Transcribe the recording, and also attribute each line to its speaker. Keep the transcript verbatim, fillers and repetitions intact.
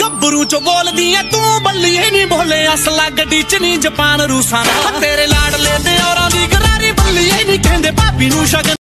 Speaker 1: गब्बरू चो बोल दी है तू बल्लिए नहीं बोले असला गड्डी च नहीं जापान रूसा तेरे लाडले दे औरां दी गरारी बल्लिए नहीं कहंदे भाभी नू शगन